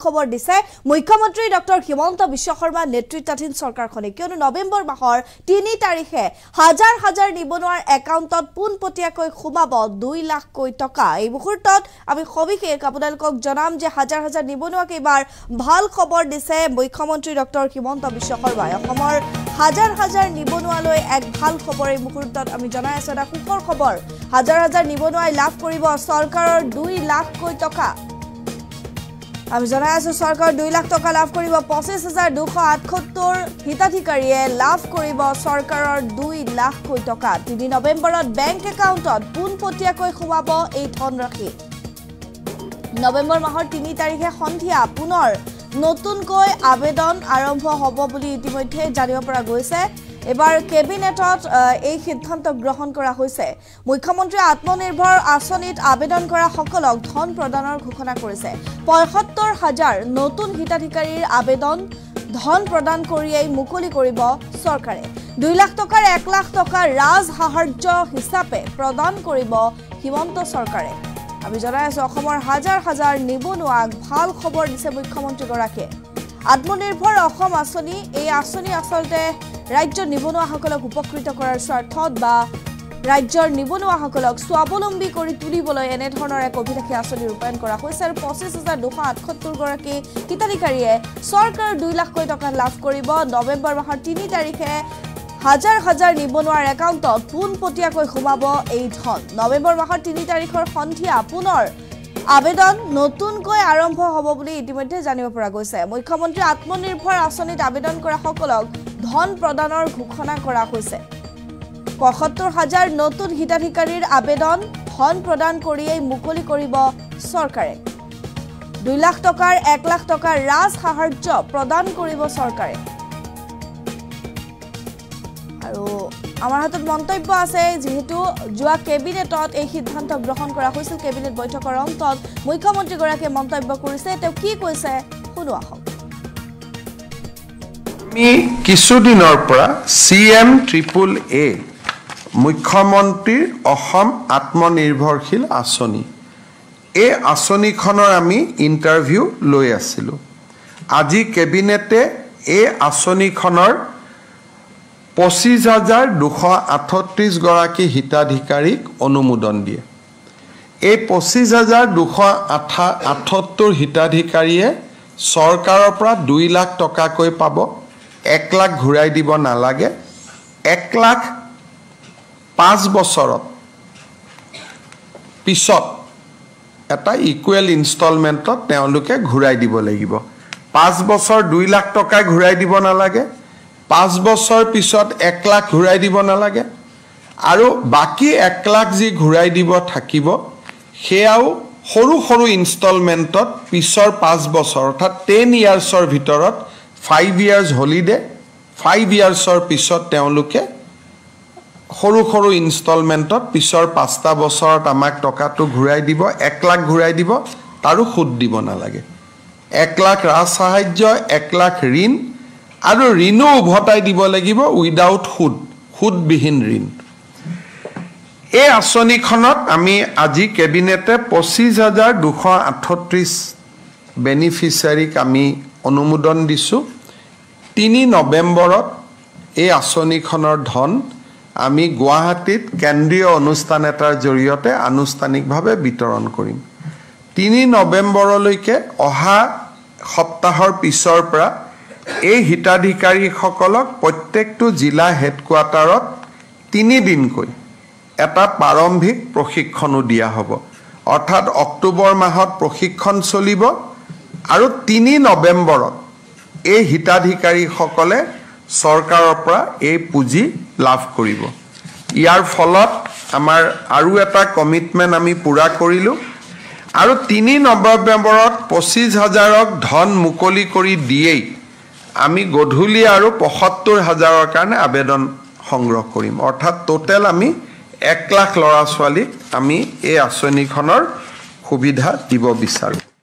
খবৰ দিছে মুখ্যমন্ত্ৰী ডক্টৰ হিমন্ত বিশ্ব শৰ্মা নেতৃত্বাধীন চৰকাৰখনে কিয়নো নৱেম্বৰ মাহৰ ৩ তাৰিখে হাজাৰ হাজাৰ নিবনুৱাৰ একাউণ্টত পোনপটীয়াকৈ সোমাব ২ লাখ কোটি টকা এই মুহূৰ্তত আমি সবিশেষ আপোনালোকক জনাম যে হাজাৰ হাজাৰ নিবনুৱাক এবাৰ ভাল খবৰ দিছে মুখ্যমন্ত্ৰী ডক্টৰ হিমন্ত বিশ্ব শৰ্মাই অসমৰ হাজাৰ হাজাৰ নিবনুৱালৈ এক ভাল খবৰ এই মুহূৰ্তত আমি জনাই আছো এটা সুখৰ খবৰ হাজাৰ হাজাৰ নিবনুৱাই লাভ কৰিব চৰকাৰৰ ২ লাখ কোটি টকা আমি জনাই আছো চৰকাৰ ২ লাখ টকা লাভ কৰিব ২৫,২৭৮ হিতাধিকাৰীয়ে লাভ কৰিব চৰকাৰৰ ২ লাখ কোটি টকা ৩ নৱেম্বৰত বেংক একাউণ্টত পোনপটীয়াকৈ সোমাব এই ধনৰাশি নৱেম্বৰ মাহৰ ৩ তাৰিখে সন্ধিয়া পুনৰ নতুনকৈ আবেদন আৰম্ভ হ'ব বুলি ইতিমধ্যে জানিব পৰা গৈছে এবাৰ কেবিনেটত এই সিদ্ধান্ত গ্ৰহণ কৰা হৈছে মুখ্যমন্ত্ৰী আত্মনিৰ্ভৰ আঁচনিত আবেদন কৰা সকলক ধন প্ৰদানৰ ঘোষণা কৰিছে ৭৫,০০০ নতুন হিতাধিকাৰীৰ আবেদন ধন প্ৰদান কৰিয়েই মুকলি কৰিব চৰকাৰে ২ লাখ টকাৰ ১ লাখ টকা ৰাজ সাহায্য হিচাপে প্ৰদান কৰিব হিমন্ত চৰকাৰে আমি জনাই আছো অসমৰ হাজাৰ হাজাৰ নিবনুৱাক ভাল খবৰ দিছে মুখ্যমন্ত্ৰীগৰাকীয়ে আত্মনিৰ্ভৰ অসম আঁচনি এই আঁচনি আচলতে ৰাজ্যৰ নিবনুৱাসকলক উপকৃত কৰাৰ স্বাৰ্থত বা ৰাজ্যৰ নিবনুৱাসকলক স্বাৱলম্বী কৰি তুলিবলৈ এনে ধৰণৰ এক অভিলাষী আঁচনি ৰূপায়ণ কৰা হৈছে আৰু ২৫,২৭৮ গৰাকী হিতাধিকাৰীয়ে চৰকাৰৰ ২ লাখ কোটি টকা লাভ কৰিব নৱেম্বৰ মাহৰ ৩ তাৰিখে হাজাৰ হাজাৰ নিবনুৱাৰ একাউণ্টত পোনপটীয়াকৈ সোমাব এই ধন নৱেম্বৰ মাহৰ ৩ তাৰিখৰ সন্ধিয়া পুনৰ আবেদন নতুনকৈ আৰম্ভ হ'ব বুলি ইতিমধ্যে জানিব পৰা গৈছে মুখ্যমন্ত্ৰী আত্মনিৰ্ভৰ আঁচনিত আবেদন কৰা সকলক ধন প্ৰদানৰ ঘোষণা কৰা হৈছে ৭৫,০০০ নতুন হিতাধিকাৰীৰ আবেদন ধন প্ৰদান কৰিয়েই মুকলি কৰিব চৰকাৰে ২ লাখ টকাৰ ১ লাখ টকাৰ ৰাজ সাহায্য প্ৰদান কৰিব চৰকাৰে আৰু আমাৰ হাতত মন্তব্য আছে যেহেতু যোৱা কেবিনেটত এই সিদ্ধান্ত গ্ৰহণ কৰা হৈছিল কেবিনেট বৈঠকৰ অন্তত মুখ্যমন্ত্ৰীগৰাকীয়ে মন্তব্য কৰিছে তেওঁ কি কৈছে শুনো আহক আমি কিছুদিনৰ পৰা CMAAA মুখ্যমন্ত্ৰীৰ অসম আত্মনিৰ্ভৰশীল আঁচনি এই আঁচনিখনৰ আমি ইণ্টাৰভিউ লৈ আছিলোঁ আজি কেবিনেটে এই আঁচনিখনৰ ২৫,২৩৮ গৰাকী হিতাধিকাৰীক অনুমোদন দিয়ে এই ২৫,২৭৮ হিতাধিকাৰীয়ে চৰকাৰৰ পৰা ২ লাখ টকাকৈ পাব ১ লাখ ঘূৰাই দিব নালাগে ১ লাখ ৫ বছৰত পিছত এটা ইকুৱেল ইনষ্টলমেণ্টত তেওঁলোকে ঘূৰাই দিব লাগিব ৫ বছৰ ২ লাখ টকা ঘূৰাই দিব নালাগে ৫ বছৰ পিছত ১ লাখ ঘূৰাই দিব নালাগে আৰু বাকি ১ লাখ যি ঘূৰাই দিব থাকিব সেয়াও সৰু সৰু ইনষ্টলমেণ্টত পিছৰ ৫ বছৰ অৰ্থাৎ 10 ইয়াৰ্ছৰ ভিতৰত 5 ইয়াৰ্ছ হলিডে 5 ইয়াৰ্ছৰ পিছত তেওঁলোকে সৰু সৰু ইনষ্টলমেণ্টত পিছৰ ৫টা বছৰত আমাক টকাটো ঘূৰাই দিব ১ লাখ ঘূৰাই দিব তাৰো সুদ দিব নালাগে ১ লাখ ৰাজ সাহায্য ১ লাখ ঋণ আৰু ঋণো উভতাই দিব লাগিব উইদাউট সুদবিহীন ঋণ এই আঁচনিখনত আমি আজি কেবিনেটে ২৫,২৩৮ বেনিফিচিয়াৰীক আমি অনুমোদন দিছোঁ ৩ নৱেম্বৰত এই আঁচনিখনৰ ধন আমি গুৱাহাটীত কেন্দ্ৰীয় অনুষ্ঠান এটাৰ জৰিয়তে আনুষ্ঠানিকভাৱে বিতৰণ কৰিম ৩ নৱেম্বৰলৈকে অহা সপ্তাহৰ পিছৰ পৰা এই হিতাধিকাৰীসকলক প্ৰত্যেকটো জিলা হেডকোৱাৰ্টাৰত ৩ দিনকৈ এটা প্ৰাৰম্ভিক প্ৰশিক্ষণো দিয়া হ'ব অৰ্থাৎ অক্টোবৰ মাহত প্ৰশিক্ষণ চলিব আৰু ৩ নৱেম্বৰত এই হিতাধিকাৰীসকলে চৰকাৰৰ পৰা এই পুঁজি লাভ কৰিব ইয়াৰ ফলত আমাৰ আৰু এটা কমিটমেণ্ট আমি পূৰা কৰিলোঁ আৰু ৩ নৱেম্বৰত ২৫,০০০ক ধন মুকলি কৰি দিয়েই আমি গধূলি আৰু ৭৫,০০০ৰ কাৰণে আবেদন সংগ্ৰহ কৰিম অৰ্থাৎ টোটেল আমি ১ লাখ ল'ৰা ছোৱালীক আমি এই আঁচনিখনৰ সুবিধা দিব বিচাৰোঁ